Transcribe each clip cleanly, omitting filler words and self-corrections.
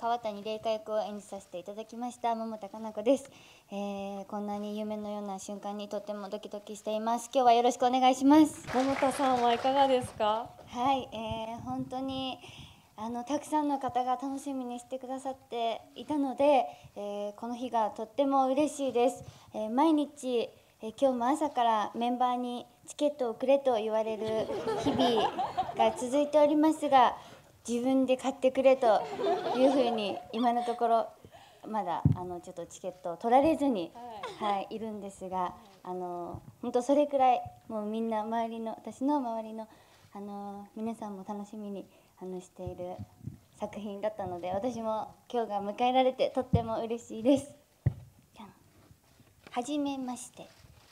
川谷玲香役を演じさせていただきました桃田かな子です。こんなに夢のような瞬間にとってもドキドキしています。今日はよろしくお願いします。 桃田さんはいかがですか？ はい、本当にたくさんの方が楽しみにしてくださっていたので、この日がとっても嬉しいです。毎日、今日も朝からメンバーにチケットをくれと言われる日々が続いておりますが、自分で買ってくれというふうに今のところまだちょっとチケットを取られずに、いるんですが、本当それくらいもうみんな周りの私の周りの皆さんも楽しみにしている作品だったので、私も今日が迎えられてとっても嬉しいです。はじめまして。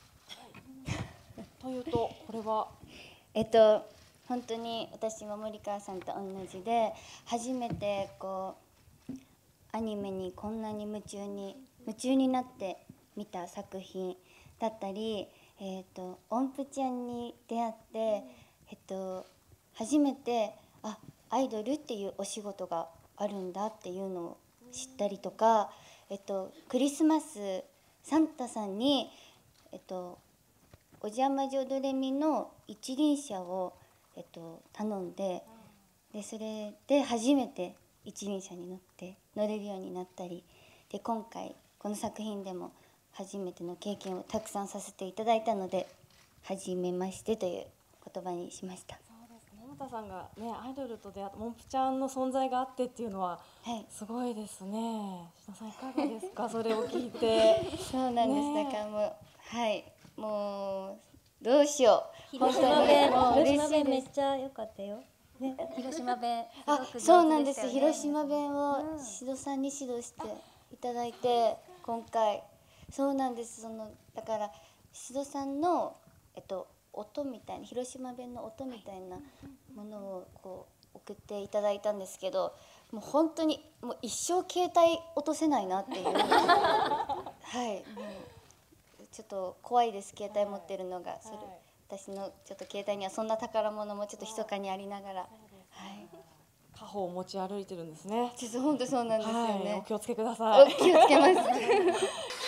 というとこれは本当に私も森川さんと同じで、初めてこうアニメにこんなに夢中になって見た作品だったり、音符ちゃんに出会って、初めてアイドルっていうお仕事があるんだっていうのを知ったりとか、クリスマスサンタさんにおじゃまじょドレミの一輪車を、頼んで、それで初めて一輪車に乗れるようになったりで、今回この作品でも初めての経験をたくさんさせていただいたので、はじめましてという言葉にしました。 そうですね、桃田さんがねアイドルと出会ってモンプちゃんの存在があってっていうのはすごいですね。篠さんいかがですか？それを聞いて。 そうなんです、だからもうどうしよう。 広島弁めっちゃ良かったよ。ね、広島弁そうなんです。広島弁をシドさんに指導していただいて、今回そうなんです。だからシドさんの音みたいな、広島弁の音みたいなものをこう送っていただいたんですけど、もう本当にもう一生携帯落とせないなっていうもうちょっと怖いです、携帯持ってるのが。私のちょっと携帯にはそんな宝物もちょっと密かにありながら、 家宝を持ち歩いてるんですね。 ちょっと本当そうなんですよね。 お気をつけください。 気をつけます。